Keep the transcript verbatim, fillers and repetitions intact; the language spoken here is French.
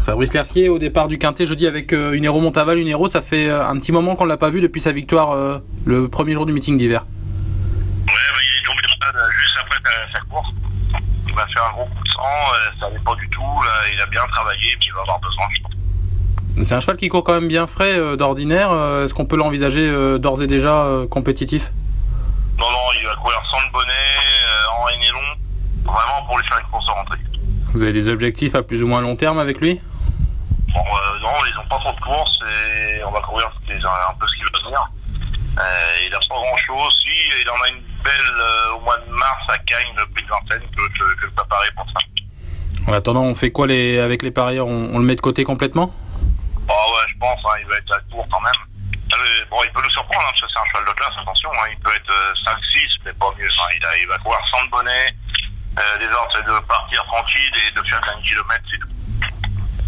Fabrice Lercier au départ du Quintet jeudi avec euh, une héros Montaval, une héros, ça fait euh, un petit moment qu'on l'a pas vu depuis sa victoire euh, le premier jour du meeting d'hiver. Ouais, bah, il est tombé malade juste après sa, sa course. Il m'a fait un gros coup de sang, euh, ça n'allait pas du tout. Là, il a bien travaillé, mais il va avoir besoin, je pense. C'est un cheval qui court quand même bien frais euh, d'ordinaire. Euh, Est-ce qu'on peut l'envisager euh, d'ores et déjà euh, compétitif? Non, non, il va courir sans le bonnet, euh, en haine et long, vraiment pour lui faire une course de rentrée. Vous avez des objectifs à plus ou moins long terme avec lui? Bon, euh, non, ils n'ont pas trop de courses et on va courir un peu ce qu'il va venir. Euh, il n'a pas grand chose. Si, il en a une belle euh, au mois de mars à Cagnes, le prix de Vincennes, que, que, que je préparais pour ça. En attendant, on fait quoi les, avec les parieurs, on, on le met de côté complètement? Ah ouais, je pense, hein, il va être à court quand même. Euh, bon, il peut nous surprendre, hein, parce que c'est un cheval de classe, attention, hein, il peut être euh, cinq six, mais pas mieux. Hein, il, a, il va courir sans le bonnet. Euh, les ordres, c'est de partir tranquille et de faire un kilomètre, c'est tout.